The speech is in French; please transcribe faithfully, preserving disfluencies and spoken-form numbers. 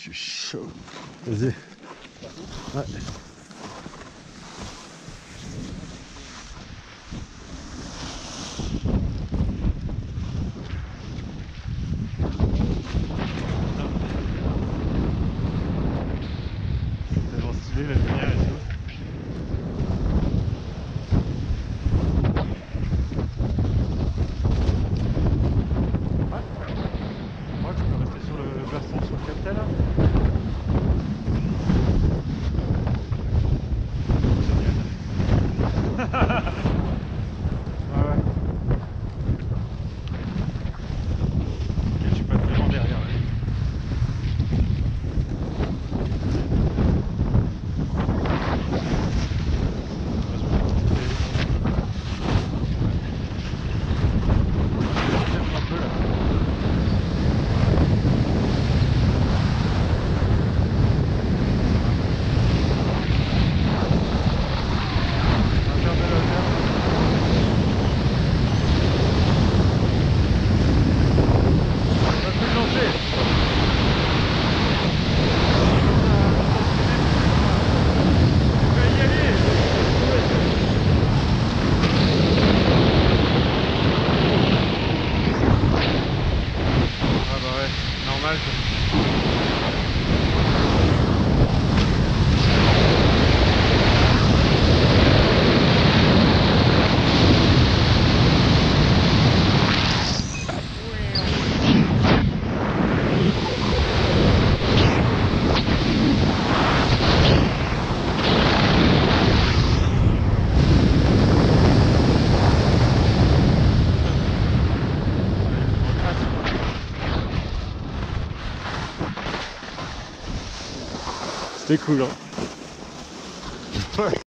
suis chaud. Vas-y. Ouais. C'est tellement stylé la lumière et tout. Ouais. Je crois que je peux rester sur le versant, sur le captel là. Génial. Ouais ouais. Ok, je suis pas vraiment derrière là. Normal. C'était cool hein.